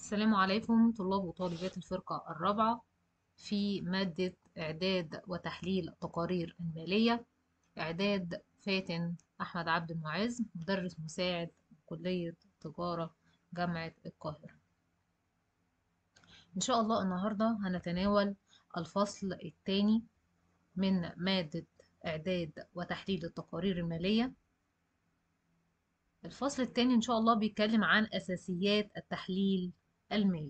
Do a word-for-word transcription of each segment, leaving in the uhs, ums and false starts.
السلام عليكم طلاب وطالبات الفرقة الرابعة في مادة إعداد وتحليل التقارير المالية. إعداد فاتن أحمد عبد المعز، مدرس مساعد كلية تجارة جامعة القاهرة. إن شاء الله النهاردة هنتناول الفصل الثاني من مادة إعداد وتحليل التقارير المالية. الفصل الثاني إن شاء الله بيتكلم عن أساسيات التحليل المالي.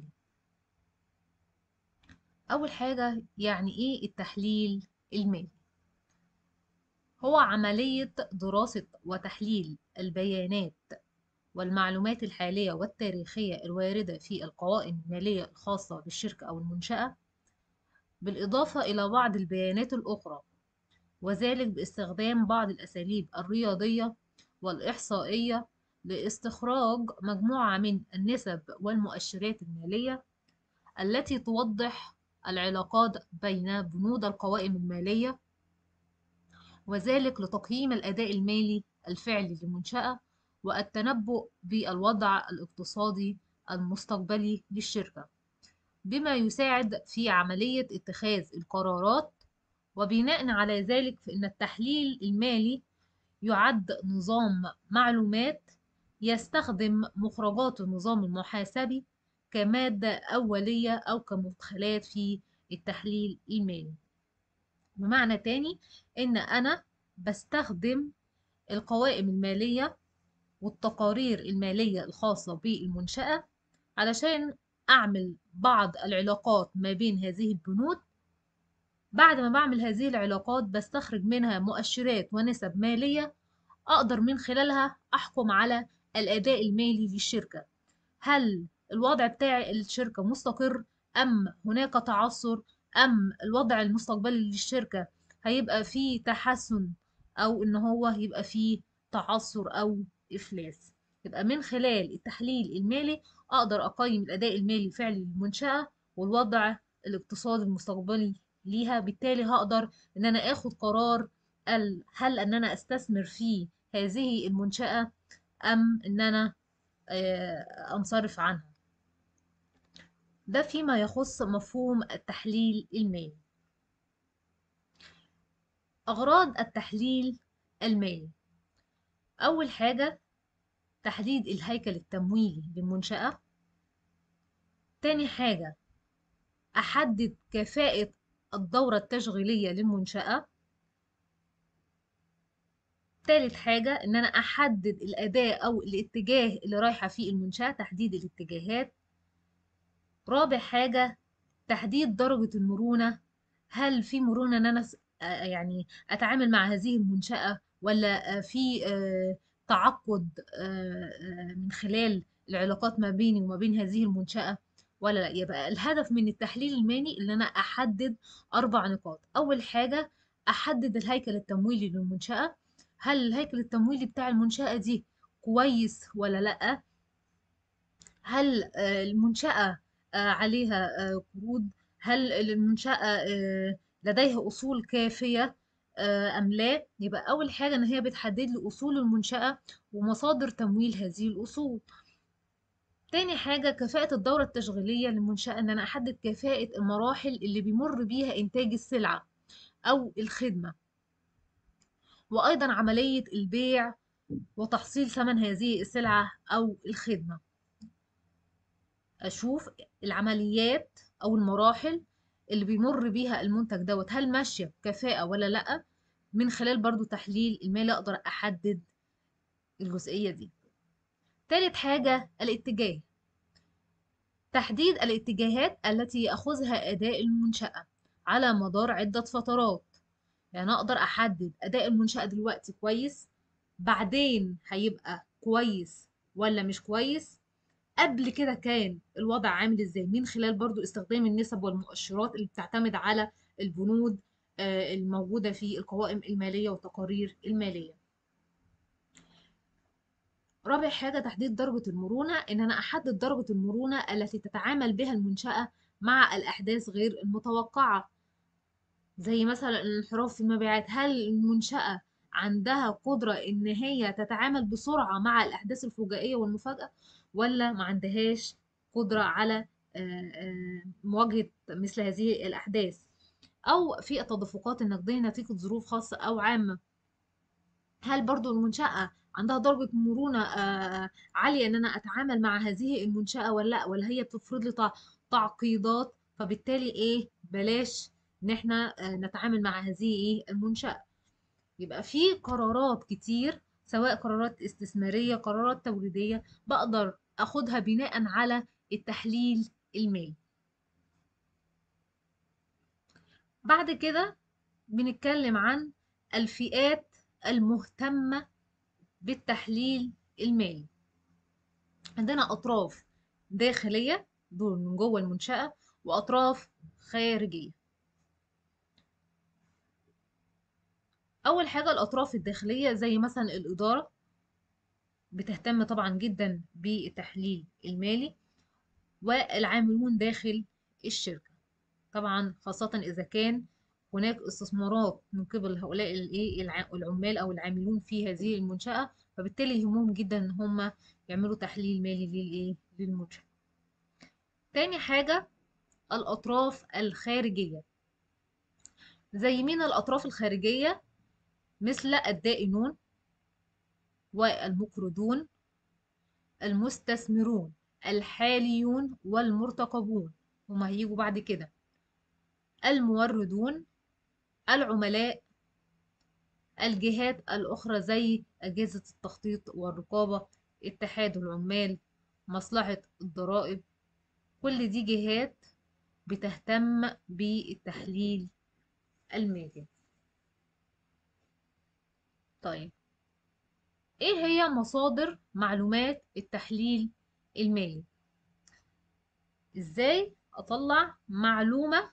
أول حاجة، يعني إيه التحليل المالي؟ هو عملية دراسة وتحليل البيانات والمعلومات الحالية والتاريخية الواردة في القوائم المالية الخاصة بالشركة أو المنشأة، بالإضافة إلى بعض البيانات الأخرى، وذلك باستخدام بعض الأساليب الرياضية والإحصائية لاستخراج مجموعة من النسب والمؤشرات المالية التي توضح العلاقات بين بنود القوائم المالية، وذلك لتقييم الأداء المالي الفعلي للمنشأة والتنبؤ بالوضع الاقتصادي المستقبلي للشركة، بما يساعد في عملية اتخاذ القرارات. وبناء على ذلك فإن التحليل المالي يعد نظام معلومات يستخدم مخرجات النظام المحاسبي كمادة أولية أو كمدخلات في التحليل المالي. بمعنى تاني إن أنا بستخدم القوائم المالية والتقارير المالية الخاصة بالمنشأة علشان أعمل بعض العلاقات ما بين هذه البنود. بعد ما بعمل هذه العلاقات بستخرج منها مؤشرات ونسب مالية أقدر من خلالها أحكم على الأداء المالي للشركة. هل الوضع بتاع الشركة مستقر أم هناك تعثر، أم الوضع المستقبلي للشركة هيبقى فيه تحسن أو إن هو يبقى فيه تعثر أو إفلاس. يبقى من خلال التحليل المالي أقدر أقيم الأداء المالي الفعلي للمنشأة والوضع الاقتصادي المستقبلي ليها. بالتالي هقدر إن أنا آخد قرار هل إن أنا أستثمر في هذه المنشأة أم إن أنا أنصرف عنها. ده فيما يخص مفهوم التحليل المالي. أغراض التحليل المالي: أول حاجة تحديد الهيكل التمويلي للمنشأة. تاني حاجة أحدد كفاءة الدورة التشغيلية للمنشأة. تالت حاجة إن أنا أحدد الأداء أو الاتجاه اللي رايحة فيه المنشأة، تحديد الاتجاهات. رابع حاجة تحديد درجة المرونة، هل في مرونة ان انا يعني اتعامل مع هذه المنشأة، ولا في تعقد من خلال العلاقات ما بيني وما بين هذه المنشأة ولا لا. يبقى الهدف من التحليل المالي ان انا احدد اربع نقاط. اول حاجة احدد الهيكل التمويلي للمنشأة، هل الهيكل التمويلي بتاع المنشأة دي كويس ولا لا، هل المنشأة عليها قروض، هل المنشأة لديها أصول كافية أم لا. يبقى أول حاجة إن هي بتحدد لي أصول المنشأة ومصادر تمويل هذه الأصول. تاني حاجة كفاءة الدورة التشغيلية للمنشأة، إن أنا أحدد كفاءة المراحل اللي بيمر بيها إنتاج السلعة أو الخدمة، وأيضا عملية البيع وتحصيل ثمن هذه السلعة أو الخدمة. اشوف العمليات او المراحل اللي بيمر بيها المنتج دوت هل ماشيه بكفاءه ولا لا. من خلال برضو تحليل المالي اقدر احدد الجزئيه دي. تالت حاجه الاتجاه، تحديد الاتجاهات التي ياخذها اداء المنشاه على مدار عده فترات. يعني اقدر احدد اداء المنشاه دلوقتي كويس، بعدين هيبقى كويس ولا مش كويس، قبل كده كان الوضع عامل ازاي، من خلال برضو استخدام النسب والمؤشرات اللي بتعتمد على البنود آه، الموجودة في القوائم المالية والتقارير المالية. رابع حاجة تحديد درجة المرونة، ان انا احدد درجة المرونة التي تتعامل بها المنشأة مع الاحداث غير المتوقعة، زي مثلا الانحراف في المبيعات. هل المنشأة عندها قدرة ان هي تتعامل بسرعة مع الاحداث الفجائية والمفاجأة، ولا ما عندهاش قدرة على آه، آه، مواجهة مثل هذه الأحداث، أو في التدفقات النقدية نتيجة ظروف خاصة أو عامة. هل برضو المنشأة عندها درجة مرونة آه، عالية إن أنا أتعامل مع هذه المنشأة ولا لأ، ولا هي بتفرض لي تع- تعقيدات، فبالتالي إيه بلاش إن إحنا آه، نتعامل مع هذه إيه المنشأة. يبقى في قرارات كتير، سواء قرارات استثمارية قرارات توريدية، بقدر أخدها بناء على التحليل المالي. بعد كده بنتكلم عن الفئات المهتمة بالتحليل المالي. عندنا أطراف داخلية، دول من جوه المنشأة، وأطراف خارجية. أول حاجة الأطراف الداخلية زي مثلا الإدارة، بتهتم طبعا جدا بالتحليل المالي، والعاملون داخل الشركة، طبعا خاصة إذا كان هناك استثمارات من قبل هؤلاء الإيه الع- العمال أو العاملون في هذه المنشأة، فبالتالي يهمهم جدا إن هم يعملوا تحليل مالي للإيه للمنشأة. تاني حاجة الأطراف الخارجية. زي مين الأطراف الخارجية؟ مثل الدائنون والمقرضون، المستثمرون الحاليون والمرتقبون، هما هيجوا بعد كده، الموردون، العملاء، الجهات الأخرى زي أجهزة التخطيط والرقابة، اتحاد العمال، مصلحة الضرائب. كل دي جهات بتهتم بالتحليل المالي. طيب، ايه هي مصادر معلومات التحليل المالي؟ ازاي اطلع معلومة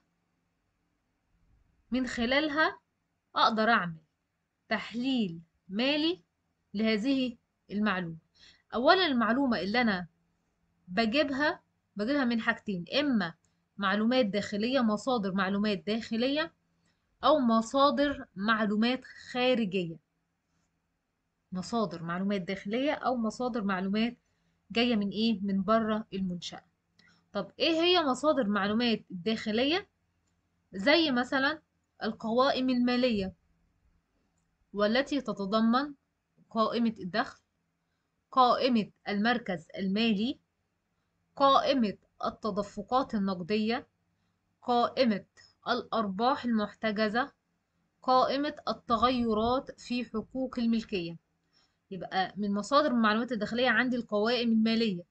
من خلالها اقدر اعمل تحليل مالي لهذه المعلومة؟ اولا المعلومة اللي انا بجيبها بجيبها من حاجتين، اما معلومات داخلية، مصادر معلومات داخلية، او مصادر معلومات خارجية. مصادر معلومات داخلية او مصادر معلومات جاية من ايه من بره المنشأة. طب ايه هي مصادر معلومات الداخلية؟ زي مثلا القوائم المالية، والتي تتضمن قائمة الدخل، قائمة المركز المالي، قائمة التدفقات النقدية، قائمة الأرباح المحتجزة، قائمة التغيرات في حقوق الملكية. يبقى من مصادر المعلومات الداخلية عندي القوائم المالية،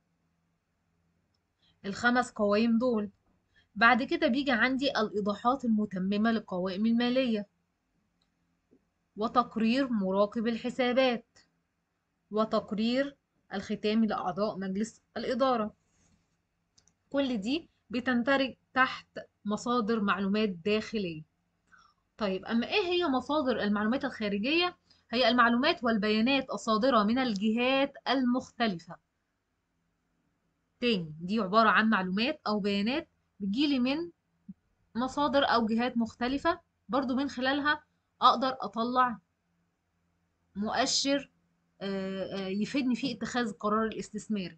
الخمس قوائم دول. بعد كده بيجي عندي الإيضاحات المتممة للقوائم المالية، وتقرير مراقب الحسابات، وتقرير الختامي لأعضاء مجلس الإدارة. كل دي بتندرج تحت مصادر معلومات داخلية. طيب، أما إيه هي مصادر المعلومات الخارجية؟ هي المعلومات والبيانات الصادرة من الجهات المختلفة. تاني، دي عبارة عن معلومات أو بيانات بتجيلي من مصادر أو جهات مختلفة، برضو من خلالها أقدر أطلع مؤشر آه، آه، يفيدني في اتخاذ القرار الاستثماري.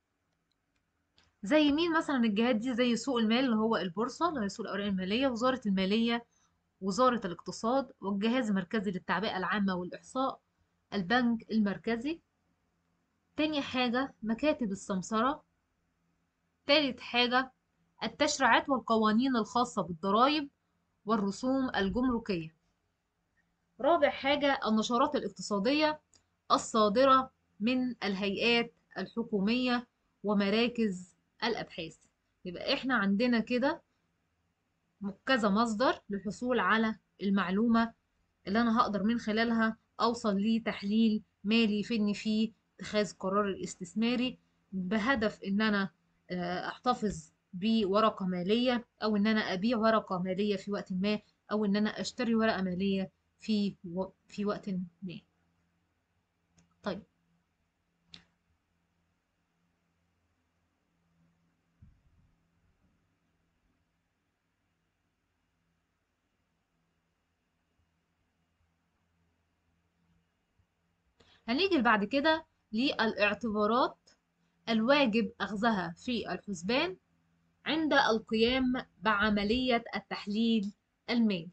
زي مين مثلا الجهات دي؟ زي سوق المال اللي هو البورصة، اللي هي سوق الأوراق المالية، وزارة المالية، وزارة الاقتصاد، والجهاز المركزي للتعبئة العامة والإحصاء، البنك المركزي. تاني حاجة مكاتب السمسرة. تالت حاجة التشريعات والقوانين الخاصة بالضرائب والرسوم الجمركية. رابع حاجة النشرات الاقتصادية الصادرة من الهيئات الحكومية ومراكز الأبحاث. يبقى احنا عندنا كده كذا مصدر للحصول على المعلومة اللي أنا هقدر من خلالها أوصل لتحليل مالي يفيدني في اتخاذ قرار الاستثماري، بهدف إن أنا آه، أحتفظ بورقة مالية، أو إن أنا أبيع ورقة مالية في وقت ما، أو إن أنا أشتري ورقة مالية في و... في وقت ما. طيب، هنيجي بعد كده للاعتبارات الواجب أخذها في الحسبان عند القيام بعملية التحليل المالي.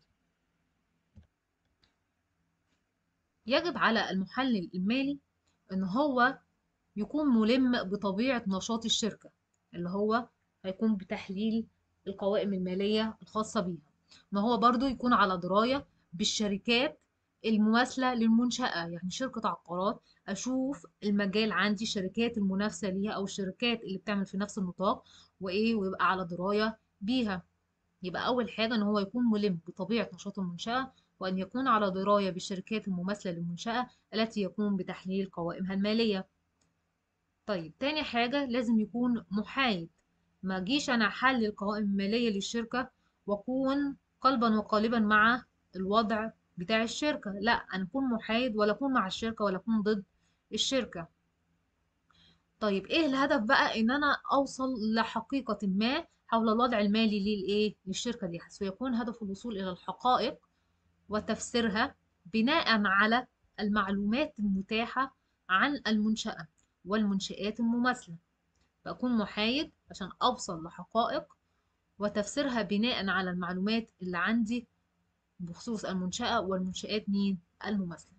يجب على المحلل المالي إن هو يكون ملم بطبيعة نشاط الشركة، اللي هو هيكون بتحليل القوائم المالية الخاصة بيها، إن هو برضو يكون على دراية بالشركات المماثلة للمنشأة. يعني شركة عقارات أشوف المجال عندي الشركات المنافسة ليها أو الشركات اللي بتعمل في نفس النطاق وإيه، ويبقى على دراية بيها. يبقى أول حاجة إن هو يكون ملم بطبيعة نشاط المنشأة، وأن يكون على دراية بالشركات المماثلة للمنشأة التي يقوم بتحليل قوائمها المالية. طيب تاني حاجة لازم يكون محايد. ما جيش أنا أحلل القوائم المالية للشركة وأكون قلبا وقالبا مع الوضع بتاع الشركة، لا، أنا أكون محايد، ولا أكون مع الشركة ولا أكون ضد الشركة. طيب ايه الهدف بقى؟ ان انا اوصل لحقيقة ما حول الوضع المالي للايه للشركة دي، حيث يكون هدف الوصول الى الحقائق وتفسيرها بناء على المعلومات المتاحة عن المنشأة والمنشآت المماثلة. بكون محايد عشان اوصل لحقائق وتفسيرها بناء على المعلومات اللي عندي بخصوص المنشأة والمنشآت مين المماثلة.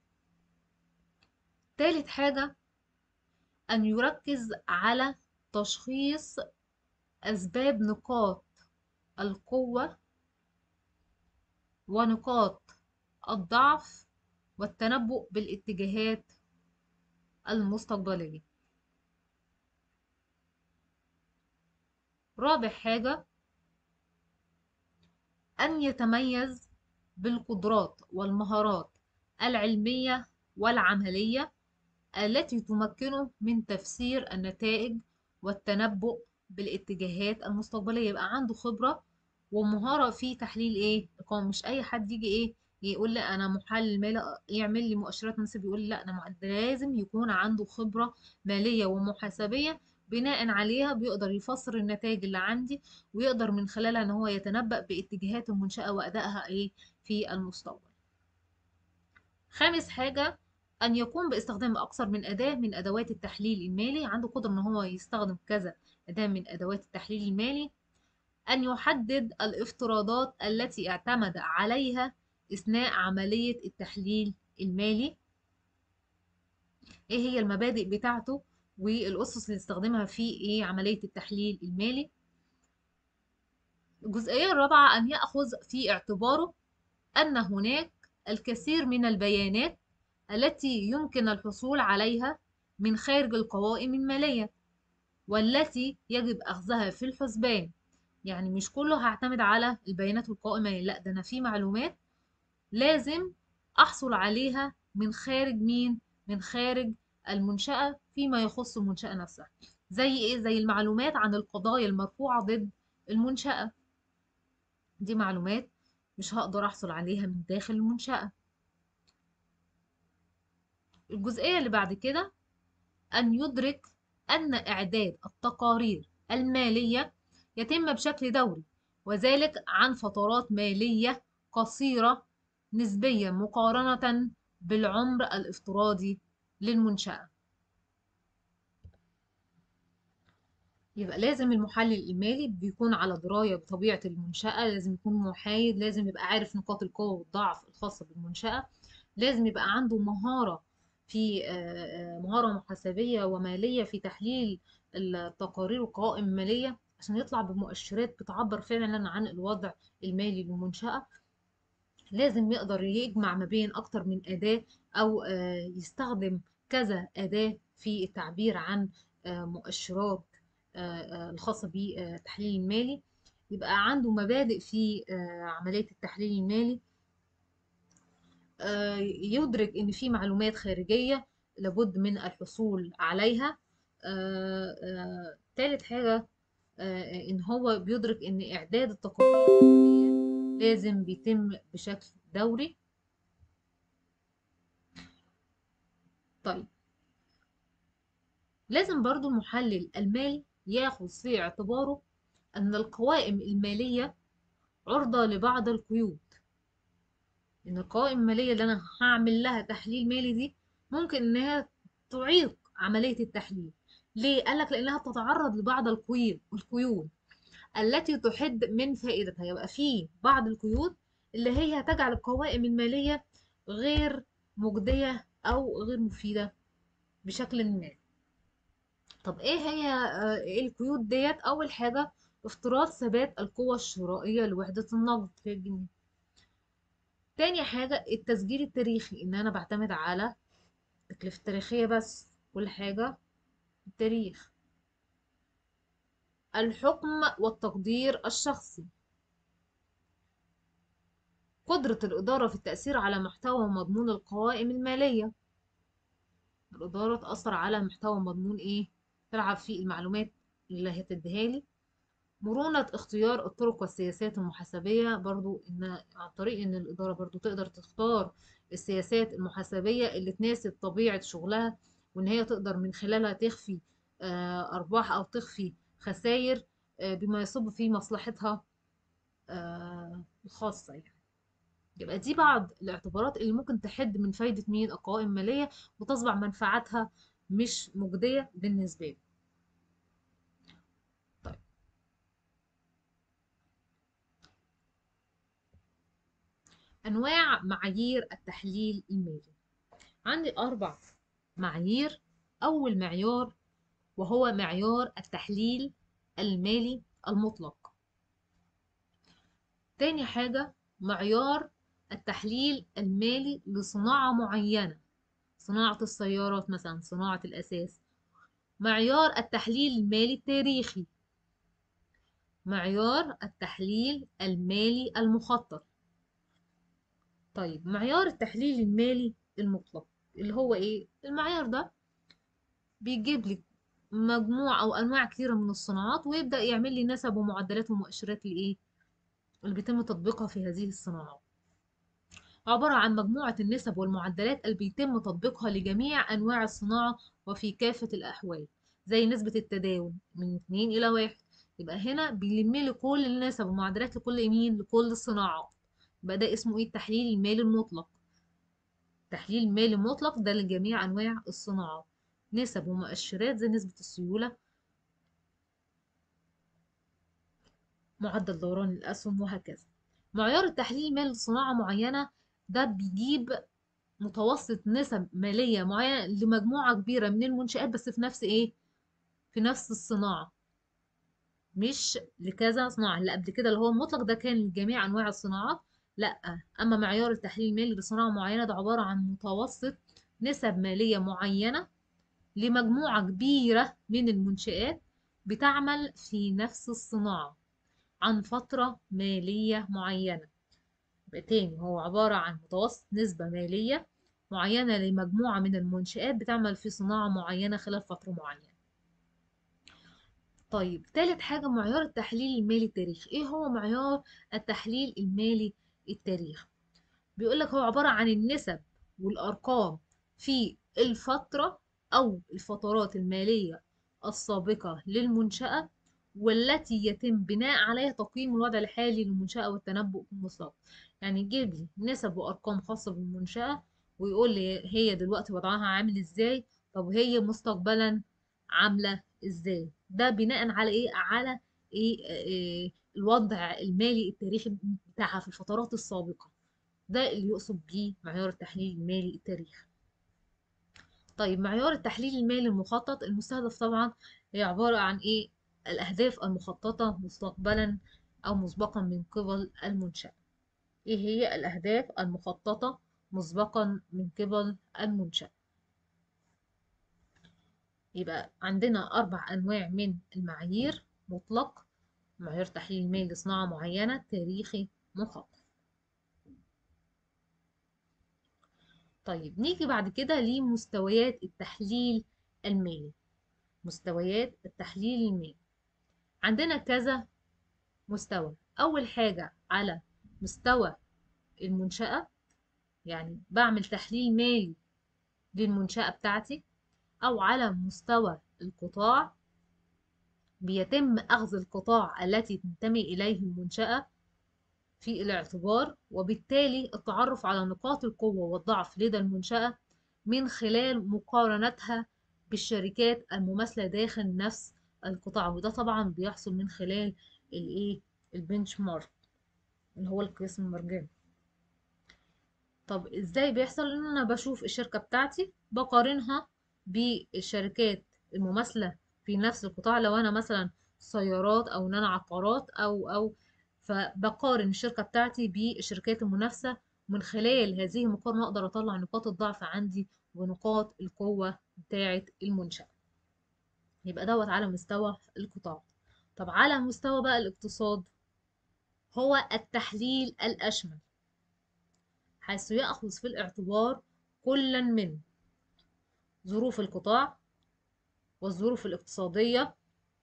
تالت حاجة أن يركز على تشخيص أسباب نقاط القوة ونقاط الضعف والتنبؤ بالاتجاهات المستقبلية. رابع حاجة أن يتميز بالقدرات والمهارات العلمية والعملية التي تمكنه من تفسير النتائج والتنبؤ بالاتجاهات المستقبلية. يبقى عنده خبرة ومهارة في تحليل ايه القوائم. مش اي حد يجي ايه يقول لي انا محلل مالي يعمل لي مؤشرات مناسب يقول لي لا انا مع- لازم يكون عنده خبرة مالية ومحاسبية، بناء عليها بيقدر يفسر النتائج اللي عندي ويقدر من خلالها ان هو يتنبأ باتجاهات المنشأة وأدائها ايه في المستقبل. خامس حاجة أن يقوم باستخدام أكثر من أداة من أدوات التحليل المالي. عنده قدرة إن هو يستخدم كذا أداة من أدوات التحليل المالي. أن يحدد الافتراضات التي اعتمد عليها أثناء عملية التحليل المالي. إيه هي المبادئ بتاعته والأسس اللي استخدمها في إيه عملية التحليل المالي. الجزئية الرابعة أن يأخذ في اعتباره أن هناك الكثير من البيانات التي يمكن الحصول عليها من خارج القوائم المالية والتي يجب أخذها في الحسبان. يعني مش كله هعتمد على البيانات والقوائم المالية، لا، ده أنا في معلومات لازم أحصل عليها من خارج مين؟ من خارج المنشأة فيما يخص المنشأة نفسها. زي إيه؟ زي المعلومات عن القضايا المرفوعة ضد المنشأة. دي معلومات مش هقدر أحصل عليها من داخل المنشأة. الجزئية اللي بعد كده أن يدرك أن إعداد التقارير المالية يتم بشكل دوري، وذلك عن فترات مالية قصيرة نسبيا مقارنة بالعمر الافتراضي للمنشأة. يبقى لازم المحلل المالي بيكون على دراية بطبيعة المنشأة، لازم يكون محايد، لازم يبقى عارف نقاط القوة والضعف الخاصة بالمنشأة، لازم يبقى عنده مهارة في آه، آه، مهارة محاسبية ومالية في تحليل التقارير والقوائم المالية عشان يطلع بمؤشرات بتعبر فعلا عن الوضع المالي للمنشأة. لازم يقدر يجمع ما بين أكتر من أداة أو آه، يستخدم كذا أداة في التعبير عن آه، مؤشرات آه، آه، الخاصة بالتحليل المالي. يبقى عنده مبادئ في آه، عملية التحليل المالي. آه، يدرك إن في معلومات خارجية لابد من الحصول عليها. آه، آه، تالت حاجة آه، إن هو بيدرك إن إعداد التقارير المالية لازم بيتم بشكل دوري. طيب لازم برضو المحلل المالي ياخذ في اعتباره أن القوائم المالية عرضة لبعض القيود. إن القوائم المالية اللي أنا هعمل لها تحليل مالي دي ممكن إنها تعيق عملية التحليل. ليه؟ قالك لأنها بتتعرض لبعض القيود القيود التي تحد من فائدتها. يبقى في بعض القيود اللي هي هتجعل القوائم المالية غير مجدية أو غير مفيدة بشكل ما. طب ايه هي آه، ايه القيود ديت؟ أول حاجة افتراض ثبات القوة الشرائية لوحدة النقد في الجنيه. تاني حاجة التسجيل التاريخي، إن أنا بعتمد على التكلفة التاريخية بس، كل حاجة التاريخ. الحكم والتقدير الشخصي، قدرة الإدارة في التأثير على محتوى ومضمون القوائم المالية. الإدارة تأثر على محتوى ومضمون إيه؟ تلعب فيه المعلومات اللي هتديها لي. مرونة اختيار الطرق والسياسات المحاسبية، برضو إن عن طريق إن الإدارة برضو تقدر تختار السياسات المحاسبية اللي تناسب طبيعة شغلها، وإن هي تقدر من خلالها تخفي آه، أرباح أو تخفي خسائر آه، بما يصب في مصلحتها آه، الخاصة يعني. يبقى دي بعض الاعتبارات اللي ممكن تحد من فايدة مين؟ القوائم المالية، وتصبح منفعتها مش مجدية بالنسبة لي. طيب، أنواع معايير التحليل المالي. عندي أربع معايير. أول معيار وهو معيار التحليل المالي المطلق. تاني حاجة معيار التحليل المالي لصناعة معينة، صناعة السيارات مثلا، صناعة الأساس. معيار التحليل المالي التاريخي. معيار التحليل المالي المخطط. طيب، معيار التحليل المالي المطلق اللي هو ايه؟ المعيار ده بيجيب لي مجموعة او انواع كثيرة من الصناعات، ويبدأ يعمل لي نسب ومعدلات ومؤشرات لايه اللي بيتم تطبيقها في هذه الصناعات. عبارة عن مجموعة النسب والمعدلات اللي بيتم تطبيقها لجميع انواع الصناعة وفي كافة الاحوال، زي نسبة التداول من اتنين الى واحد. يبقى هنا بيلم لي كل النسب والمعدلات لكل مين؟ لكل الصناعات. يبقى ده اسمه ايه؟ التحليل المالي المطلق. تحليل مالي مطلق ده لجميع انواع الصناعات، نسب ومؤشرات زي نسبة السيولة، معدل دوران الاسهم، وهكذا. معيار التحليل المالي لصناعة معينة ده بيجيب متوسط نسب مالية معينة لمجموعة كبيرة من المنشآت، بس في نفس ايه؟ في نفس الصناعة، مش لكذا صناعة. اللي قبل كده اللي هو المطلق ده كان لجميع أنواع الصناعات. لا، أما معيار التحليل المالي لصناعة معينة ده عبارة عن متوسط نسب مالية معينة لمجموعة كبيرة من المنشآت بتعمل في نفس الصناعة عن فترة مالية معينة. يبقى تاني، هو عبارة عن متوسط نسبة مالية معينة لمجموعة من المنشآت بتعمل في صناعة معينة خلال فترة معينة. طيب، تالت حاجة معيار التحليل المالي التاريخي. ايه هو معيار التحليل المالي التاريخي؟ بيقولك هو عبارة عن النسب والأرقام في الفترة أو الفترات المالية السابقة للمنشأة، والتي يتم بناء عليها تقييم الوضع الحالي للمنشأة والتنبؤ بالمستقبل. يعني يجيب لي نسب وأرقام خاصة بالمنشأة، ويقول لي هي دلوقتي وضعها عامل ازاي، طب هي مستقبلا عاملة ازاي. ده بناء على ايه؟ على ايه؟ إيه الوضع المالي التاريخي بتاعها في الفترات السابقة. ده اللي يقصد بيه معيار التحليل المالي التاريخي. طيب، معيار التحليل المالي المخطط المستهدف طبعا هي عبارة عن ايه؟ الأهداف المخططة مستقبلا أو مسبقا من قبل المنشأة. ايه هي الأهداف المخططة مسبقا من قبل المنشأة؟ يبقى عندنا أربع أنواع من المعايير: مطلق، معيار تحليل مالي لصناعة معينة، تاريخي، مخطط. طيب، نيجي بعد كده لمستويات التحليل المالي. مستويات التحليل المالي عندنا كذا مستوى. أول حاجة على مستوى المنشأة، يعني بعمل تحليل مالي للمنشأة بتاعتي. أو على مستوى القطاع، بيتم أخذ القطاع التي تنتمي إليه المنشأة في الاعتبار، وبالتالي التعرف على نقاط القوة والضعف لدى المنشأة من خلال مقارنتها بالشركات المماثلة داخل نفس القطاع، وده طبعا بيحصل من خلال الايه البنش مارك اللي هو القياس المرجعي. طب ازاي بيحصل؟ ان انا بشوف الشركة بتاعتي بقارنها بالشركات المماثلة في نفس القطاع، لو انا مثلا سيارات او ان انا عقارات او او فبقارن الشركة بتاعتي بالشركات المنافسة. من خلال هذه المقارنة اقدر اطلع نقاط الضعف عندي ونقاط القوة بتاعة المنشأة. يبقى دوت على مستوى القطاع. طب على مستوى بقى الاقتصاد، هو التحليل الأشمل، حيث يأخذ في الاعتبار كلا من ظروف القطاع والظروف الاقتصادية،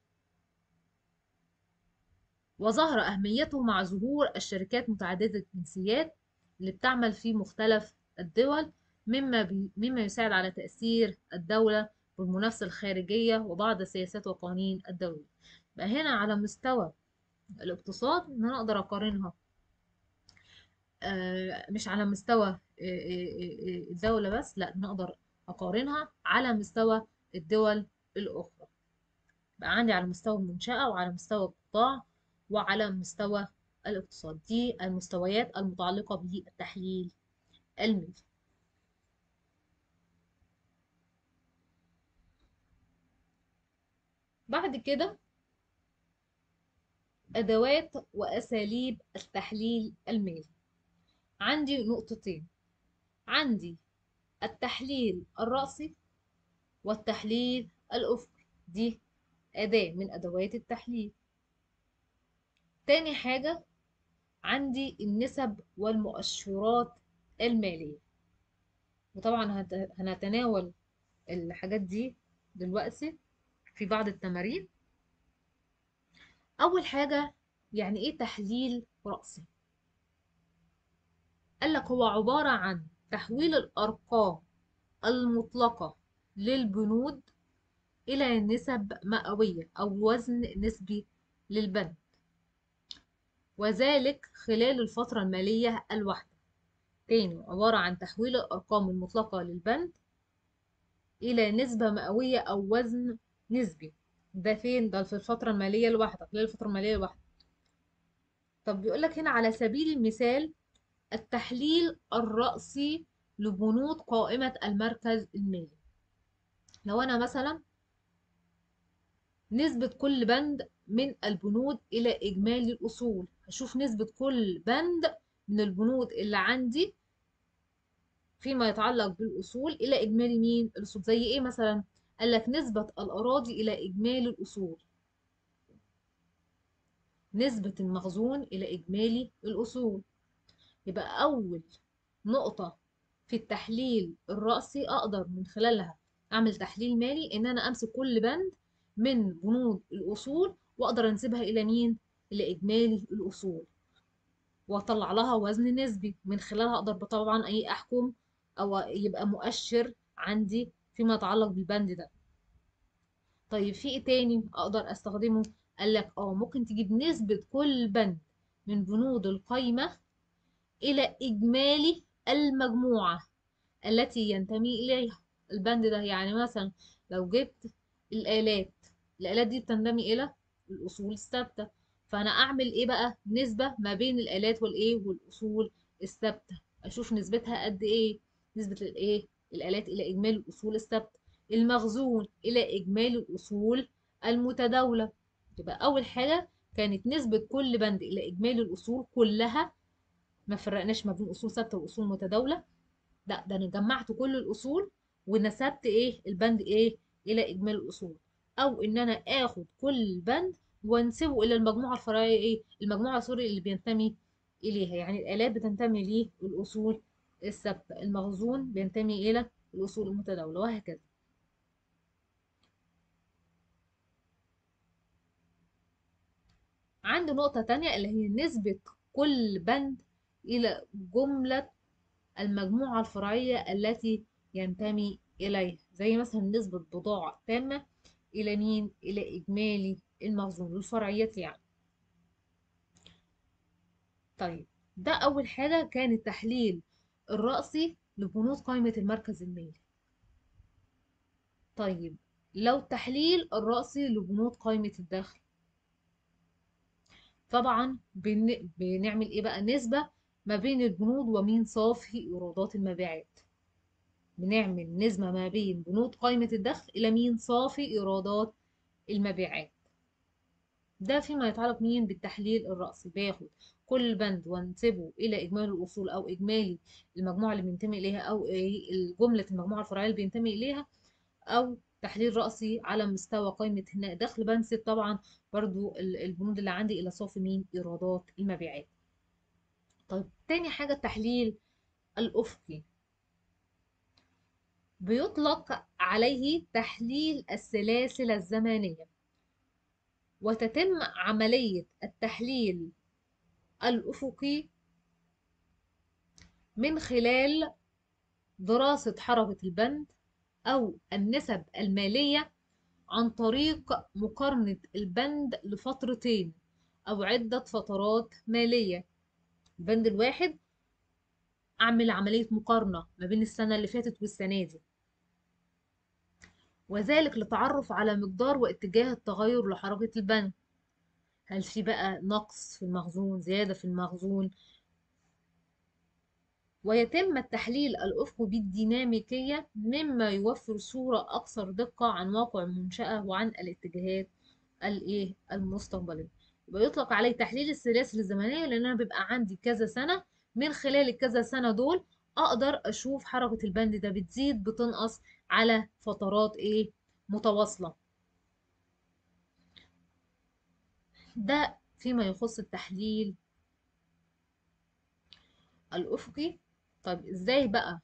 وظهر أهميته مع ظهور الشركات متعددة الجنسيات اللي بتعمل في مختلف الدول، مما, بي مما يساعد على تأثير الدولة بالمنافسة الخارجية وبعض السياسات وقوانين الدولة. بقى هنا على مستوى الاقتصاد إن أنا أقدر أقارنها آه، مش على مستوى آه، آه، آه، الدولة بس، لا نقدر أقارنها على مستوى الدول الأخرى. بقى عندي على مستوى المنشأة وعلى مستوى القطاع وعلى مستوى الاقتصاد. دي المستويات المتعلقة بالتحليل المالي. بعد كده أدوات وأساليب التحليل المالي. عندي نقطتين، عندي التحليل الرأسي والتحليل الأفقي، دي أداة من أدوات التحليل. تاني حاجة عندي النسب والمؤشرات المالية، وطبعا هت- هنتناول الحاجات دي دلوقتي في بعض التمارين. أول حاجة، يعني إيه تحليل رأسي؟ قالك هو عبارة عن تحويل الأرقام المطلقة للبنود إلى نسب مئوية أو وزن نسبي للبند، وذلك خلال الفترة المالية الواحدة. تاني، عبارة عن تحويل الأرقام المطلقة للبند إلى نسبة مئوية أو وزن نسبي. ده فين؟ ده في الفترة المالية الواحدة، خلال الفترة المالية الواحدة. طب بيقولك هنا على سبيل المثال التحليل الرأسي لبنود قائمة المركز المالي. لو أنا مثلا نسبة كل بند من البنود إلى إجمالي الأصول، هشوف نسبة كل بند من البنود اللي عندي فيما يتعلق بالأصول إلى إجمالي مين؟ الأصول. زي إيه مثلا؟ قال لك نسبة الأراضي إلى إجمالي الأصول، نسبة المخزون إلى إجمالي الأصول. يبقى أول نقطة في التحليل الرأسي أقدر من خلالها أعمل تحليل مالي، إن أنا أمسك كل بند من بنود الأصول وأقدر أنسبها إلى مين؟ إلى إجمالي الأصول، وأطلع لها وزن نسبي. من خلالها أقدر طبعا أي أحكم أو يبقى مؤشر عندي فيما يتعلق بالبند ده. طيب في إيه تاني أقدر أستخدمه؟ قال لك اه ممكن تجيب نسبة كل بند من بنود القايمة إلى إجمالي المجموعة التي ينتمي إليها البند ده. يعني مثلا لو جبت الآلات، الآلات دي بتنتمي إلى الأصول الثابتة، فأنا أعمل إيه بقى؟ نسبة ما بين الآلات والإيه والأصول الثابتة، أشوف نسبتها قد إيه. نسبة الإيه؟ الآلات إلى إجمالي الأصول الثابتة. المخزون إلى إجمالي الأصول المتداولة. يبقى أول حاجة كانت نسبة كل بند إلى إجمالي الأصول كلها، ما فرقناش ما بين أصول ثابتة وأصول متداولة، لا ده انا جمعت كل الاصول ونسبت ايه البند ايه الى اجمالي الاصول. او ان انا اخد كل بند وانسبه الى المجموعه الفرعيه، ايه المجموعه سوري اللي بينتمي اليها. يعني الالات بتنتمي ليه الاصول الثابته، المخزون بينتمي الى الاصول المتداوله، وهكذا. عندي نقطه تانية اللي هي نسبه كل بند الى جمله المجموعة الفرعية التي ينتمي إليها. زي مثلا نسبة بضاعة تامة إلى مين؟ إلى إجمالي المخزون، الفرعيات يعني. طيب ده أول حاجة كان التحليل الرأسي لبنود قائمة المركز المالي. طيب لو التحليل الرأسي لبنود قائمة الدخل، طبعا بن... بنعمل ايه بقى؟ نسبة ما بين البنود ومين صافي ايرادات المبيعات. بنعمل نسبة ما بين بنود قائمة الدخل الى مين صافي ايرادات المبيعات. ده فيما يتعلق مين بالتحليل الرأسي، باخد كل بند وانسبه الى اجمالي الاصول او اجمالي المجموعة اللي بينتمي اليها، او ايه جملة المجموعة الفرعية اللي بينتمي اليها، او تحليل رأسي على مستوى قائمة هنا دخل. بنسب طبعا برضو ال- البنود اللي عندي الى صافي مين ايرادات المبيعات. طيب تاني حاجة التحليل الأفقي، بيطلق عليه تحليل السلاسل الزمنية. وتتم عملية التحليل الأفقي من خلال دراسة حركة البند أو النسب المالية عن طريق مقارنة البند لفترتين أو عدة فترات مالية. البند الواحد أعمل عملية مقارنة ما بين السنة اللي فاتت والسنة دي، وذلك للتعرف على مقدار واتجاه التغير لحركة البند. هل في بقى نقص في المخزون، زيادة في المخزون؟ ويتم التحليل الأفقي بالديناميكية مما يوفر صورة أكثر دقة عن واقع المنشأة وعن الاتجاهات الإيه المستقبلية. يبقى يطلق عليه تحليل السلاسل الزمنية لأن أنا بيبقى عندي كذا سنة، من خلال الكذا سنة دول أقدر أشوف حركة البند ده بتزيد بتنقص على فترات إيه متواصلة. ده فيما يخص التحليل الأفقي. طيب إزاي بقى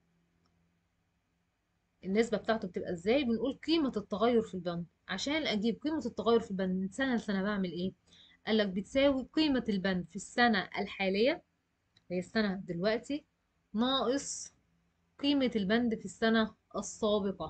النسبة بتاعته بتبقى ازاي؟ بنقول قيمة التغير في البند. عشان اجيب قيمة التغير في البند من سنة لسنة بعمل ايه؟ قالك بتساوي قيمة البند في السنة الحالية، هي السنة دلوقتي، ناقص قيمة البند في السنة السابقة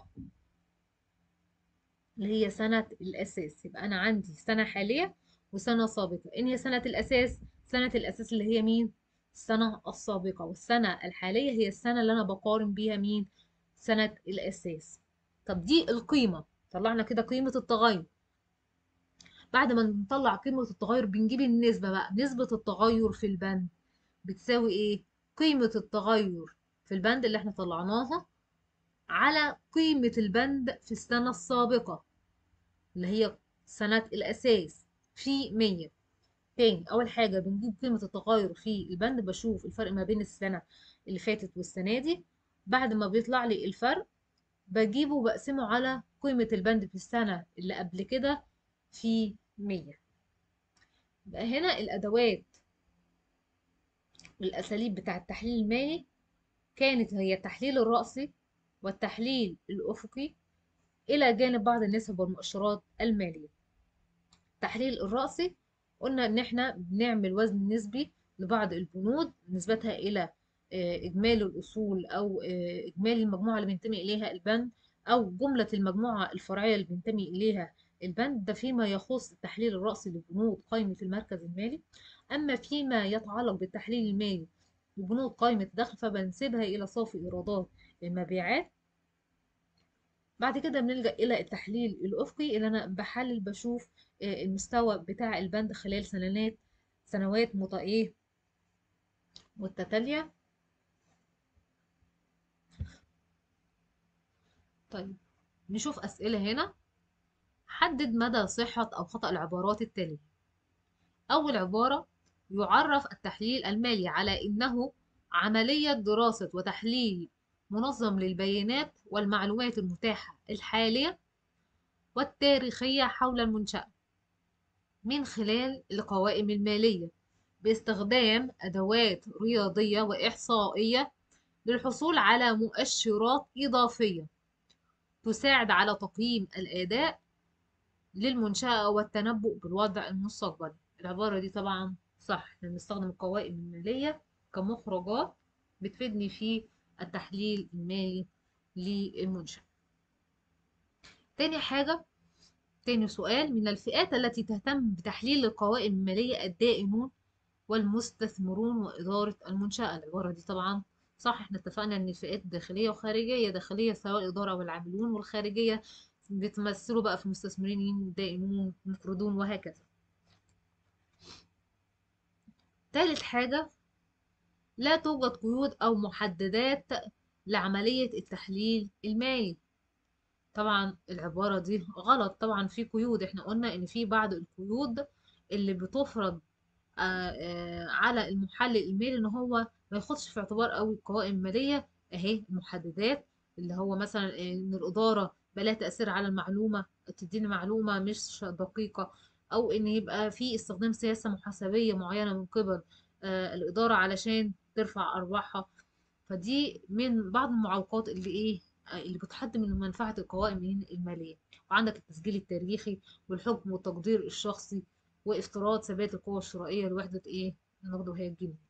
اللي هي سنة الأساس. يبقى أنا عندي سنة حالية وسنة سابقة. إن هي سنة الأساس، سنة الأساس اللي هي مين؟ السنة السابقة. والسنة الحالية هي السنة اللي أنا بقارن بيها مين؟ سنة الأساس. طب دي القيمة، طلعنا كده قيمة التغير. بعد ما نطلع قيمة التغير بنجيب النسبة بقى. نسبة التغير في البند بتساوي ايه؟ قيمة التغير في البند اللي احنا طلعناها على قيمة البند في السنة السابقة اللي هي سنة الأساس في مية. تاني، أول حاجة بنجيب قيمة التغير في البند، بشوف الفرق ما بين السنة اللي فاتت والسنة دي. بعد ما بيطلع لي الفرق بجيبه وبقسمه على قيمة البند في السنة اللي قبل كده في مية. يبقى هنا الأدوات والأساليب بتاع التحليل المالي كانت هي التحليل الرأسي والتحليل الأفقي، إلى جانب بعض النسب والمؤشرات المالية. التحليل الرأسي قلنا إن إحنا بنعمل وزن نسبي لبعض البنود نسبتها إلى آه، إجمالي الأصول أو آه، إجمالي المجموعة اللي بينتمي إليها البند، أو جملة المجموعة الفرعية اللي بينتمي إليها البند. ده فيما يخص التحليل الرأسي لبنود قائمة المركز المالي. أما فيما يتعلق بالتحليل المالي لبنود قائمة الدخل فبنسبها إلى صافي إيرادات المبيعات. بعد كده بنلجأ إلى التحليل الأفقي اللي أنا بحلل بشوف آه، المستوى بتاع البند خلال سنوات سنوات مت إيه متتالية. طيب نشوف أسئلة هنا. حدد مدى صحة أو خطأ العبارات التالية. أول عبارة: يعرف التحليل المالي على إنه عملية دراسة وتحليل منظم للبيانات والمعلومات المتاحة الحالية والتاريخية حول المنشأة من خلال القوائم المالية باستخدام أدوات رياضية وإحصائية للحصول على مؤشرات إضافية تساعد على تقييم الأداء للمنشأة والتنبؤ بالوضع المستقبلي. العبارة دي طبعا صح، احنا بنستخدم القوائم المالية كمخرجات بتفيدني في التحليل المالي للمنشأة. تاني حاجة، تاني سؤال: من الفئات التي تهتم بتحليل القوائم المالية الدائمون والمستثمرون وإدارة المنشأة. العبارة دي طبعا صح، احنا اتفقنا ان الفئات داخلية وخارجية. داخلية سواء الإدارة أو العاملون، والخارجية بتمثلوا بقى في مستثمرين دائمون مفردون وهكذا. تالت حاجة، لا توجد قيود أو محددات لعملية التحليل المالي. طبعا العبارة دي غلط. طبعا في قيود، احنا قلنا ان في بعض القيود اللي بتفرض آه، آه، على المحلل المالي ان هو ما ياخدش في اعتبار قوي القوائم المالية. اهي المحددات، اللي هو مثلا ان الإدارة بلا تأثير على المعلومة، تديني معلومة مش دقيقة، او ان يبقى في استخدام سياسة محاسبية معينة من قبل آه، الإدارة علشان ترفع أرباحها. فدي من بعض المعوقات اللي ايه آه، اللي بتحد من منفعة القوائم المالية. وعندك التسجيل التاريخي والحكم والتقدير الشخصي، وافتراض ثبات القوة الشرائية لوحدة ايه النقد وهي الجنيه.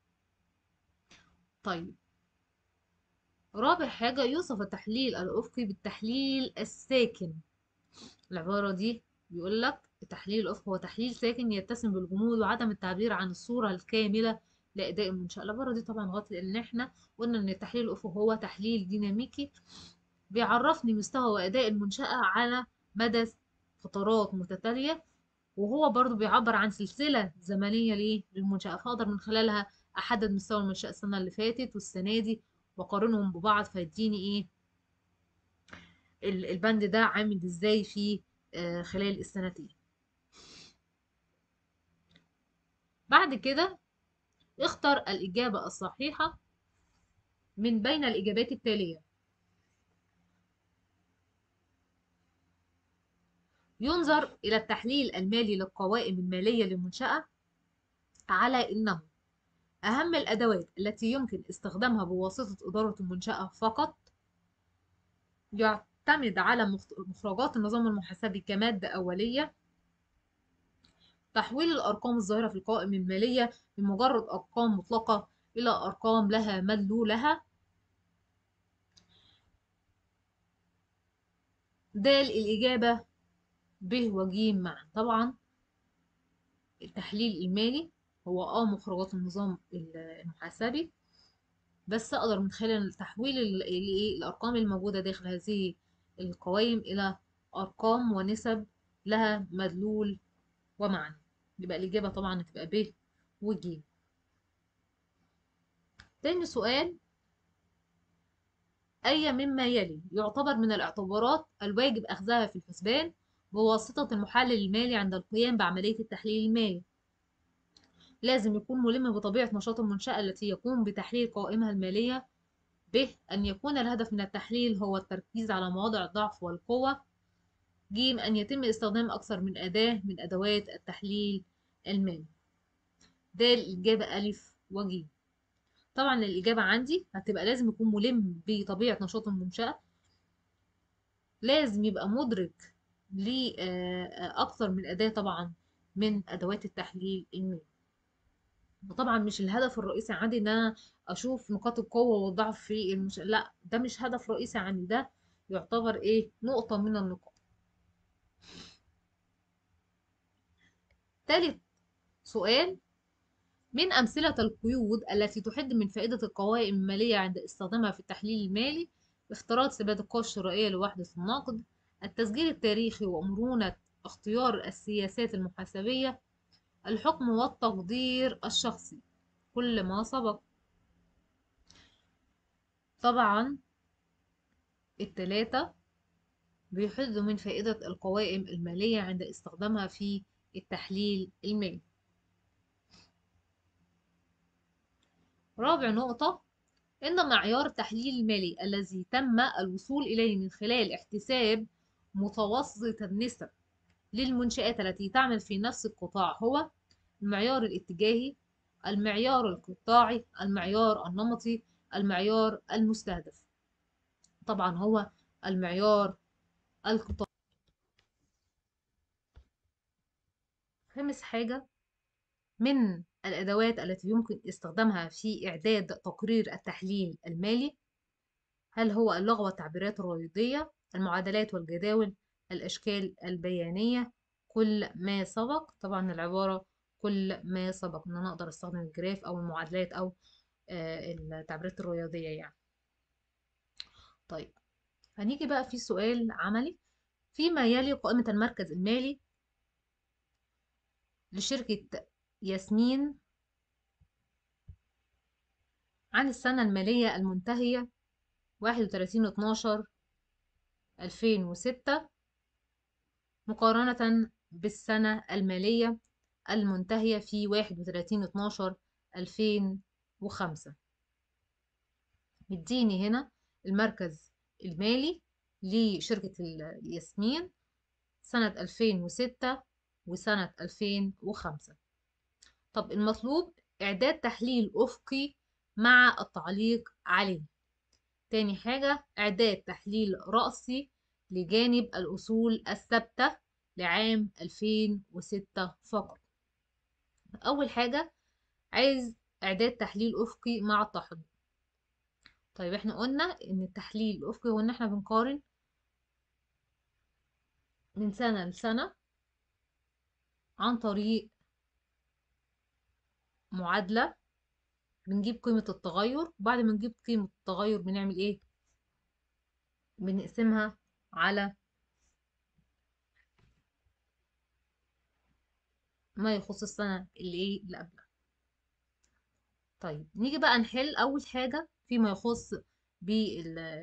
طيب، رابع حاجة، يوصف التحليل الأفقي بالتحليل الساكن. العبارة دي بيقول لك التحليل الأفقي هو تحليل ساكن يتسم بالغموض وعدم التعبير عن الصورة الكاملة لأداء المنشأة. العبارة دي طبعا غلط، لأن احنا قلنا إن التحليل الأفقي هو تحليل ديناميكي بيعرفني مستوى وأداء المنشأة على مدى فترات متتالية، وهو برضو بيعبر عن سلسلة زمنية ليه للمنشأة، فأقدر من خلالها أحدد مستوى المنشأة السنة اللي فاتت والسنة دي وأقارنهم ببعض، فيديني إيه ال- البند ده عامل إزاي في آه، خلال السنتين. بعد كده اختر الإجابة الصحيحة من بين الإجابات التالية. ينظر إلى التحليل المالي للقوائم المالية للمنشأة على إنه أهم الأدوات التي يمكن استخدامها بواسطة إدارة المنشأة فقط، يعتمد على مخ- مخرجات النظام المحاسبي كمادة أولية، تحويل الأرقام الظاهرة في القوائم المالية من مجرد أرقام مطلقة إلى أرقام لها مدلولها. د الإجابة ب وج معا. طبعا التحليل المالي هو اه مخرجات النظام المحاسبي، بس أقدر من خلال تحويل ال- ال- إيه الأرقام الموجودة داخل هذه القوائم إلى أرقام ونسب لها مدلول ومعنى. يبقى الإجابة طبعا هتبقى ب وج. تاني سؤال، أي مما يلي يعتبر من الاعتبارات الواجب أخذها في الحسبان بواسطة المحلل المالي عند القيام بعملية التحليل المالي؟ لازم يكون ملم بطبيعة نشاط المنشأة التي يقوم بتحليل قوائمها المالية. ب أن يكون الهدف من التحليل هو التركيز على مواضع الضعف والقوة. ج أن يتم استخدام أكثر من أداة من أدوات التحليل المالي. د الإجابة ألف وج. طبعا الإجابة عندي هتبقى لازم يكون ملم بطبيعة نشاط المنشأة، لازم يبقى مدرك لأكثر من أداة طبعا من أدوات التحليل المالي. وطبعا مش الهدف الرئيسي عندي إن أنا أشوف نقاط القوة والضعف في المنشأة، لا ده مش هدف رئيسي عندي، ده يعتبر إيه نقطة من النقاط. ثالث سؤال، من أمثلة القيود التي تحد من فائدة القوائم المالية عند استخدامها في التحليل المالي: افتراض ثبات القوى الشرائية لوحدة النقد، التسجيل التاريخي ومرونة اختيار السياسات المحاسبية، الحكم والتقدير الشخصي. كل ما سبق. طبعا التلاتة بيحدوا من فائدة القوائم المالية عند استخدامها في التحليل المالي. رابع نقطة، إن معيار التحليل المالي الذي تم الوصول إليه من خلال احتساب متوسط النسب للمنشآت التي تعمل في نفس القطاع هو المعيار الاتجاهي، المعيار القطاعي، المعيار النمطي، المعيار المستهدف. طبعا هو المعيار القطاعي. خامس حاجة، من الأدوات التي يمكن استخدامها في إعداد تقرير التحليل المالي، هل هو اللغة والتعبيرات الرياضية، المعادلات والجداول، الأشكال البيانية؟ كل ما سبق. طبعا العبارة كل ما سبق، إن أنا أقدر أستخدم الجراف أو المعادلات أو آه، التعبيرات الرياضية يعني. طيب هنيجي بقى في سؤال عملي. فيما يلي قائمة المركز المالي لشركة ياسمين عن السنة المالية المنتهية واحد وتلاتين اتناشر ألفين وستة مقارنة بالسنة المالية المنتهية في واحد وتلاتين اتناشر ألفين وخمسة. مديني هنا المركز المالي لشركة الياسمين سنة ألفين وستة وسنة ألفين وخمسة. طب المطلوب إعداد تحليل أفقي مع التعليق عليه. تاني حاجة إعداد تحليل رأسي لجانب الأصول الثابتة لعام ألفين وستة فقط. أول حاجة عايز إعداد تحليل أفقي مع التحضير. طيب احنا قلنا إن التحليل الأفقي هو إن احنا بنقارن من سنة لسنة عن طريق معادلة. بنجيب قيمة التغير، وبعد ما نجيب قيمة التغير بنعمل ايه؟ بنقسمها على ما يخص السنة اللي ايه اللي قبلها. طيب نيجي بقى نحل أول حاجة فيما يخص بال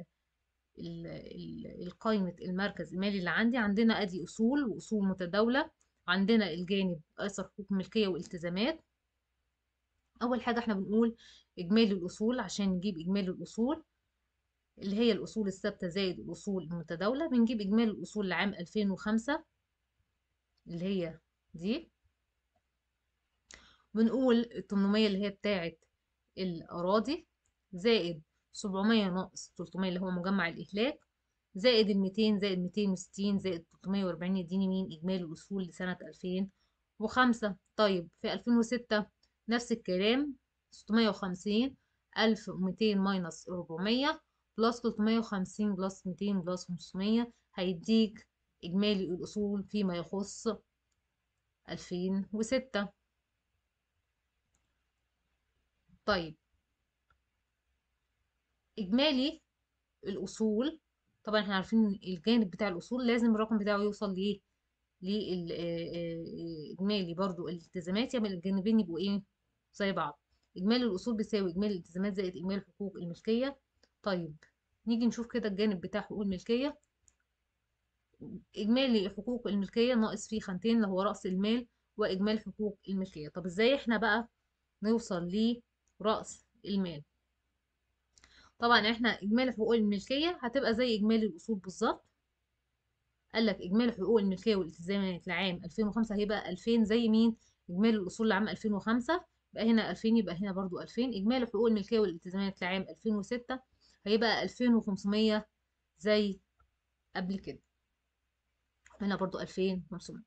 القائمة المركز المالي اللي عندي. عندنا ادي اصول واصول متداولة، عندنا الجانب ايسر حقوق ملكية والتزامات. اول حاجة احنا بنقول اجمالي الاصول. عشان نجيب اجمالي الاصول اللي هي الاصول الثابتة زائد الاصول المتداولة، بنجيب اجمالي الاصول لعام ألفين وخمسة اللي هي دي. بنقول التمنمية اللي هي بتاعت الأراضي، زائد سبعمية ناقص تلتمية اللي هو مجمع الإهلاك، زائد الميتين زائد ميتين وستين زائد تلتمية وأربعين يديني مين؟ إجمالي الأصول لسنة ألفين وخمسة. طيب في ألفين وستة نفس الكلام، ستمية وخمسين، ألف وميتين ماينس أربعمية بلس تلتمية وخمسين بلس ميتين بلس خمسمية هيديك إجمالي الأصول فيما يخص ألفين وستة. طيب إجمالي الأصول، طبعا احنا عارفين الجانب بتاع الأصول لازم الرقم بتاعه يوصل لإيه؟ للإجمالي برضو الالتزامات، يعمل الجانبين يبقوا إيه؟ زي بعض. إجمالي الأصول بيساوي إجمالي الالتزامات زائد إجمالي حقوق الملكية. طيب نيجي نشوف كده الجانب بتاع حقوق الملكية. إجمالي حقوق الملكية ناقص فيه خانتين اللي هو رأس المال وإجمالي حقوق الملكية. طب إزاي احنا بقى نوصل لرأس المال؟ طبعا احنا اجمالي حقوق الملكيه هتبقى زي اجمالي الاصول بالظبط. قال لك اجمالي حقوق الملكيه والالتزامات لعام ألفين وخمسة هيبقى ألفين زي مين؟ اجمالي الاصول لعام ألفين وخمسة. يبقى هنا ألفين، يبقى هنا برضو ألفين. اجمالي حقوق الملكيه والالتزامات لعام ألفين وستة هيبقى ألفين وخمسمية زي قبل كده. هنا برضو ألفين وخمسمية.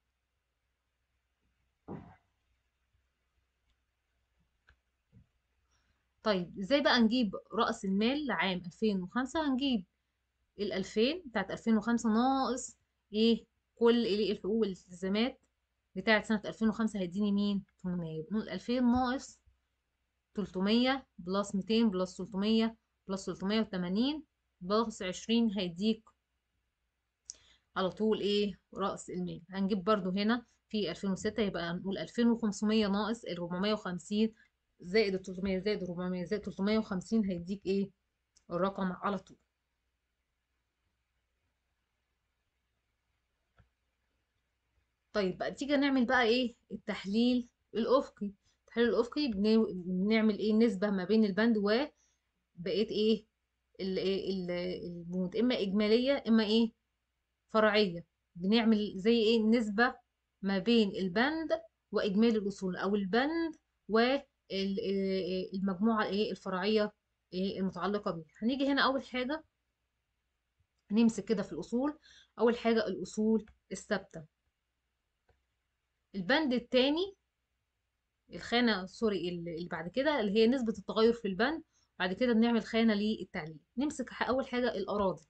طيب ازاي بقى نجيب رأس المال لعام ألفين وخمسة؟ هنجيب ال ألفين بتاعت ألفين وخمسة ناقص ايه؟ كل ايه الحقوق والالتزامات بتاعت سنة ألفين وخمسة هيديني مين؟ تمنمية. بنقول ألفين ناقص تلتمية بلس ميتين بلس تلتمية بلس تلتمية وتمانين بلس عشرين هيديك على طول ايه؟ رأس المال. هنجيب برضو هنا في ألفين وستة يبقى هنقول ألفين وخمسمية ناقص ال أربعمية وخمسين زائد ال تلتمية زائد أربعمية زائد تلتمية وخمسين هيديك ايه؟ الرقم على طول. طيب بقى تيجي نعمل بقى ايه؟ التحليل الافقي. التحليل الافقي بن- بنعمل ايه؟ نسبة ما بين البند وبقيت ايه؟ ال- إيه؟ ال- البنود، اما اجمالية اما ايه؟ فرعية. بنعمل زي ايه؟ نسبة ما بين البند واجمالي الاصول، او البند والمجموعة ايه؟ الفرعية ايه المتعلقة بيه. هنيجي هنا اول حاجة نمسك كده في الاصول. اول حاجة الاصول الثابتة. البند التاني، الخانة سوري اللي اللي بعد كده اللي هي نسبة التغير في البند. بعد كده بنعمل خانة للتعليل. نمسك ح- أول حاجة الأراضي.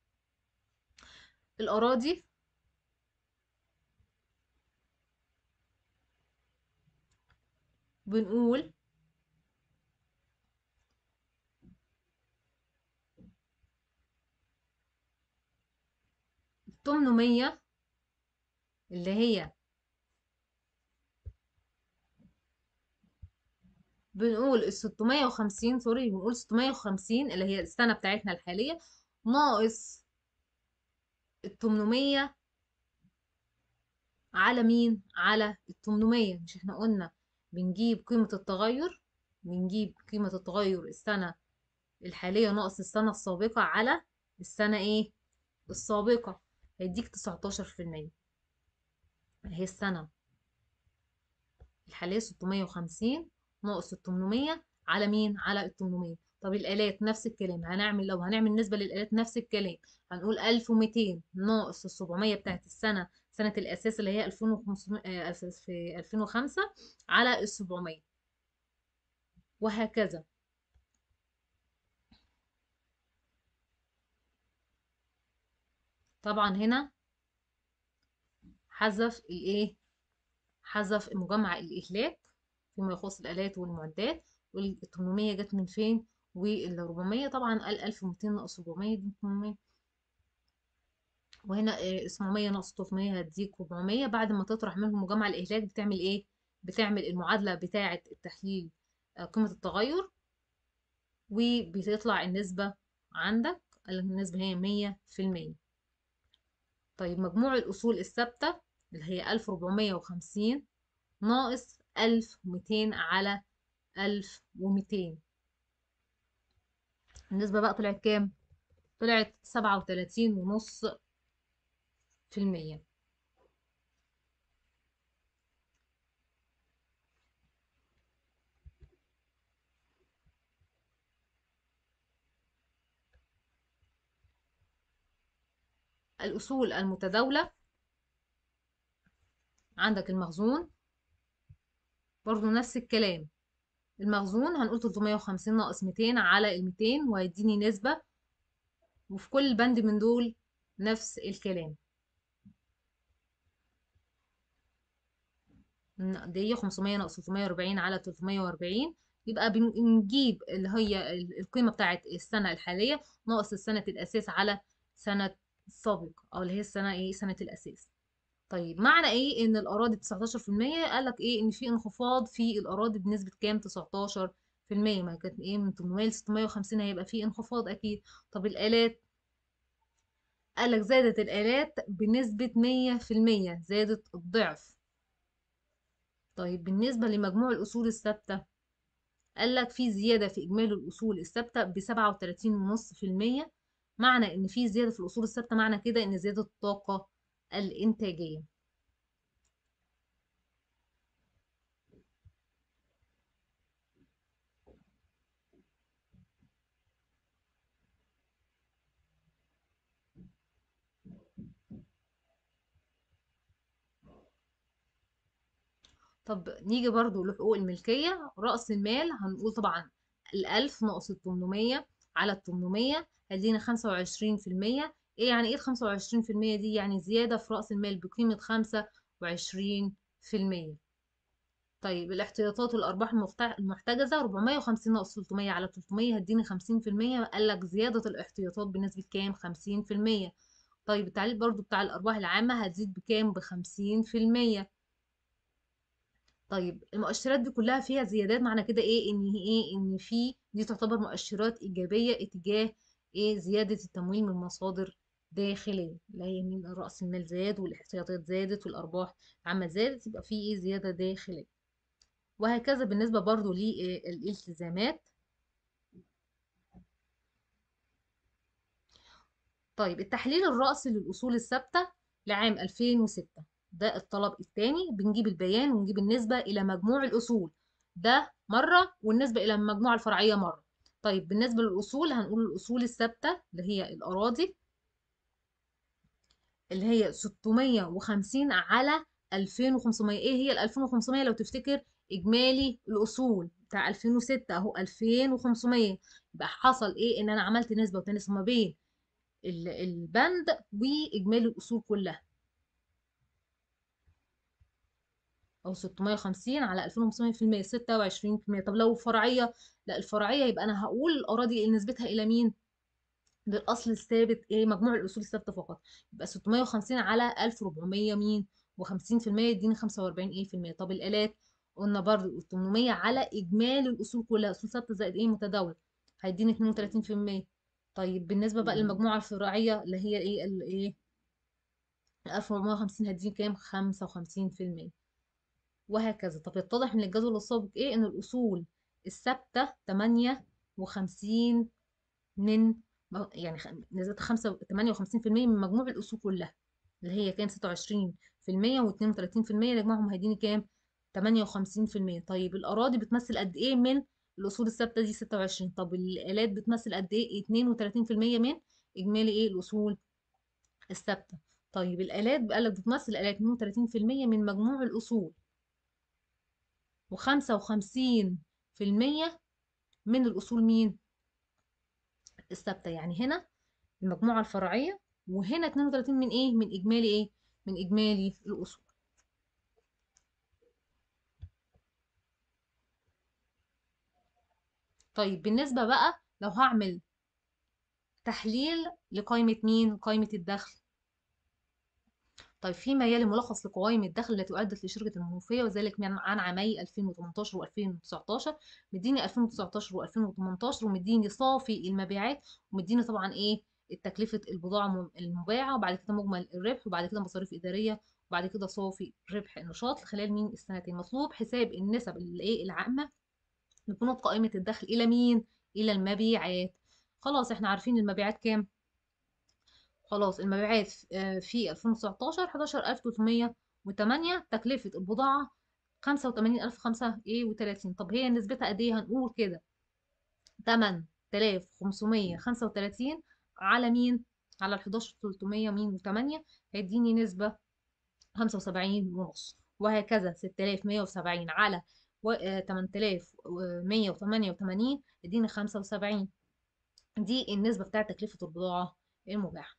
الأراضي بنقول تمنمية اللي هي بنقول ال ستمية وخمسين، سوري، بنقول ستمية وخمسين اللي هي السنة بتاعتنا الحالية، ناقص ال تمنمية على مين؟ على ال تمنمية. مش احنا قلنا بنجيب قيمة التغير، بنجيب قيمة التغير السنة الحالية ناقص السنة السابقة على السنة ايه؟ السابقة، هيديك تسعتاشر في المية. هي السنة الحالية ستمية وخمسين ناقص ال تمنمية على مين؟ على ال تمنمية. طب الآلات نفس الكلام، هنعمل لو هنعمل نسبة للآلات نفس الكلام، هنقول ألف ومتين ناقص ال سبعمية بتاعت السنة، سنة الأساس اللي هي ألفين وخمسمية، آه، أساس في ألفين وخمسة، على ال سبعمية، وهكذا. طبعا هنا حذف الايه؟ حذف مجمع الإهلاك فيما يخص الآلات والمعدات. وال تمنمية جت من فين؟ وال أربعمية طبعا قال ألف ومتين ناقص سبعمية دي تمنمية، وهنا آه، سبعمية ناقص تلتمية هتديك أربعمية. بعد ما تطرح منهم مجمع الإهلاك بتعمل إيه؟ بتعمل المعادلة بتاعة التحليل، آه، قيمة التغير، وبتطلع النسبة عندك. النسبة هي مية في المية. طيب مجموع الأصول الثابتة اللي هي ألف وأربعمية وخمسين ناقص ألف ومتين على ألف ومتين، النسبة بقى طلعت كام؟ طلعت سبعة وتلاتين ونص في المية. الأصول المتداولة، عندك المخزون برضو نفس الكلام. المخزون هنقول تلتمية وخمسين ناقص ميتين على ال ميتين وهيديني نسبة، وفي كل بند من دول نفس الكلام. ن- دي خمسمية ناقص تلتمية وأربعين على تلتمية وأربعين، يبقى بنجيب اللي هي ال- القيمة بتاعت السنة الحالية ناقص السنة الأساس على سنة السابقة، أو اللي هي السنة إيه؟ سنة الأساس. طيب معنى إيه إن الأراضي تسعتاشر في المية؟ قالك إيه؟ إن في انخفاض في الأراضي بنسبة كام؟ تسعتاشر في المية. ما كانت إيه من تمنمية ل ستمية وخمسين، هيبقى في انخفاض أكيد. طب الآلات، قالك زادت الآلات بنسبة مية في المية، زادت الضعف. طيب بالنسبة لمجموع الأصول الثابتة، قالك في زيادة في إجمالي الأصول الثابتة بسبعة وتلاتين ونص في المية. معنى إن في زيادة في الأصول الثابتة معنى كده إن زيادة الطاقة الإنتاجية. طب نيجي برضو لحقوق الملكية. رأس المال هنقول طبعا الألف ناقص التمنمية على التمنمية هيدينا خمسة وعشرين في المية. ايه يعني ايه الخمسة وعشرين في المية دي؟ يعني زيادة في رأس المال بقيمة خمسة وعشرين في المية. طيب الاحتياطات والأرباح المحت- المحتجزة أربعمية وخمسين ناقص تلتمية على تلتمية هتديني خمسين في المية. قال لك زيادة الاحتياطات بنسبة كام؟ خمسين في المية. طيب التعليل برضو بتاع الأرباح العامة هتزيد بكام؟ بخمسين في المية. طيب المؤشرات دي كلها فيها زيادات، معنى كده ايه؟ ان هي ايه؟ ان في دي تعتبر مؤشرات ايجابيه اتجاه ايه؟ زياده التمويل من مصادر داخليه، اللي هي من راس المال زاد والاحتياطات زادت والارباح العامه زادت، يبقى في ايه؟ زياده داخليه. وهكذا بالنسبه برضو للالتزامات. طيب التحليل الرأسي للأصول الثابتة لعام ألفين وستة، ده الطلب الثاني. بنجيب البيان ونجيب النسبة إلى مجموع الأصول ده مرة، والنسبة إلى المجموعة الفرعية مرة. طيب بالنسبة للأصول هنقول الأصول الثابتة اللي هي الأراضي، اللي هي ستمية وخمسين على ألفين وخمسمية. إيه هي ال ألفين وخمسمية؟ لو تفتكر إجمالي الأصول بتاع ألفين وستة أهو ألفين وخمسمية. يبقى حصل إيه؟ إن أنا عملت نسبة وتناسب ما بين ال- البند واجمالي الاصول كلها، او ستمية وخمسين على ألفين وخمسمية في المية، ستة وعشرين في المية. طب لو فرعيه، لا الفرعيه يبقى انا هقول الاراضي اللي نسبتها الى مين؟ للأصل الثابت إيه مجموع الأصول الثابتة فقط، يبقى ستمية وخمسين على ألف وأربعمية مين وخمسين في المية يديني خمسة وأربعين إيه في المية. طب الآلات قلنا برضو تمنمية على إجمالي الأصول كلها، أصول ثابتة زائد إيه متداولة، هيديني اتنين وتلاتين في المية. طيب بالنسبة بقى للمجموعة الفرعية اللي هي إيه الإيه ألف وأربعمية وخمسين هتديني كام؟ خمسة وخمسين في المية. وهكذا. طب يتضح من الجدول السابق إيه إن الأصول الثابتة تمانية وخمسين من يعني خ- نسبتها خمسة تمانية وخمسين في المية من مجموع الأصول كلها، اللي هي كان ستة وعشرين في المية واتنين وتلاتين في المية، نجمعهم هيديني كام؟ تمانية وخمسين في المية. طيب الأراضي بتمثل قد إيه من الأصول الثابتة دي؟ ستة وعشرين. طب الآلات بتمثل قد إيه؟ اتنين وتلاتين في المية من إجمالي إيه الأصول الثابتة. طيب الآلات بقى لك بتمثل الآلات اتنين وتلاتين في المية من مجموع الأصول، و25% من الأصول مين؟ الثابتة. يعني هنا المجموعة الفرعية، وهنا اتنين وتلاتين من ايه؟ من اجمالي ايه؟ من اجمالي الاصول. طيب بالنسبة بقى لو هعمل تحليل لقائمة مين؟ قائمة الدخل. طيب فيما يلي ملخص لقوائم الدخل التي أعدت لشركة المنوفية، وذلك من عن عامي ألفين وتمنتاشر و2019. مديني ألفين وتسعتاشر و2018، ومديني صافي المبيعات، ومديني طبعا ايه تكلفة البضاعة المباعة، وبعد كده مجمل الربح، وبعد كده مصاريف إدارية، وبعد كده صافي ربح النشاط خلال مين السنتين. مطلوب حساب النسب الايه العامة لبنود قائمة الدخل إلى مين؟ إلى المبيعات. خلاص احنا عارفين المبيعات كام؟ خلاص المبيعات آه، في ألفين وتسعتاشر حداشر ألف وتلتمية وتمانية، تكلفة البضاعة خمسة وتمانين ألف وخمسة وتلاتين. طب هي نسبتها قد ايه؟ هنقول كده تمن تلاف وخمسمية وخمسة وتلاتين على مين؟ على ال حداشر تلتمية مين وتمانية، هيديني نسبة خمسة وسبعين ونص. وهكذا ستة آلاف ومية وسبعين على و- آه، تمن تلاف ومية وتمانية وتمانين يديني خمسة وسبعين. دي النسبة بتاعت تكلفة البضاعة المباعة.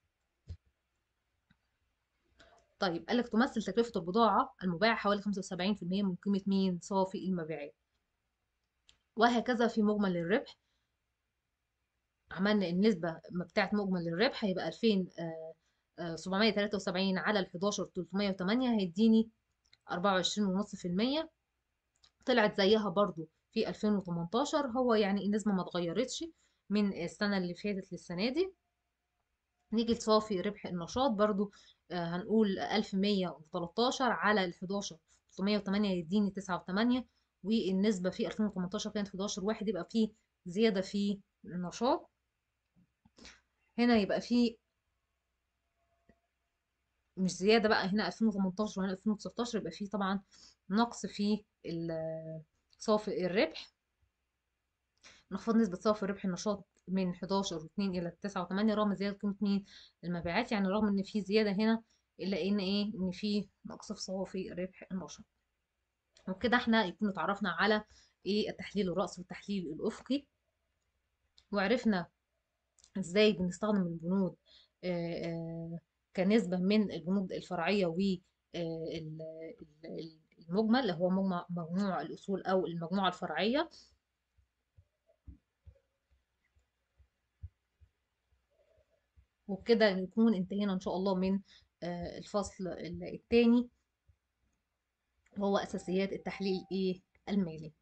طيب قال لك تمثل تكلفة البضاعة المباعة حوالي خمسة وسبعين في المية من قيمة مين؟ صافي المبيعات. وهكذا في مجمل الربح، عملنا النسبة بتاعت مجمل الربح هيبقى ألفين وسبعمية وتلاتة وسبعين على ال حداشر تلتمية وتمانية، هيديني أربعة وعشرين فاصلة خمسة في المية. طلعت زيها برضو في ألفين وتمنتاشر، هو يعني النسبة ما اتغيرتش من السنة اللي فاتت للسنة دي. نيجي لصافي ربح النشاط برضو، آه، هنقول ألف ومية وتلتاشر على ال حداشر تلتمية وتمانية يديني تسعة وتمانية، والنسبة في ألفين وتمنتاشر كانت حداشر واحد، يبقى في زيادة في النشاط. هنا يبقى في مش زيادة بقى، هنا ألفين وتمنتاشر وهنا ألفين وتسعتاشر، يبقى في طبعا نقص في ال- صافي الربح. انخفاض نسبة صافي ربح النشاط من حداشر فاصلة اتنين إلى تسعة فاصلة تمانية رغم زيادة قيمة مين؟ المبيعات. يعني رغم إن في زيادة هنا، إلا إن إيه؟ إن في نقص في صافي ربح النشاط. وبكده إحنا يكون اتعرفنا على إيه التحليل الرأسي والتحليل الأفقي، وعرفنا إزاي بنستخدم البنود آه، آه، كنسبة من البنود الفرعية والمجمل اللي هو مجموع مجموع الأصول أو المجموعة الفرعية. وبكده نكون انتهينا إن شاء الله من آه، الفصل الثاني، وهو أساسيات التحليل إيه المالي.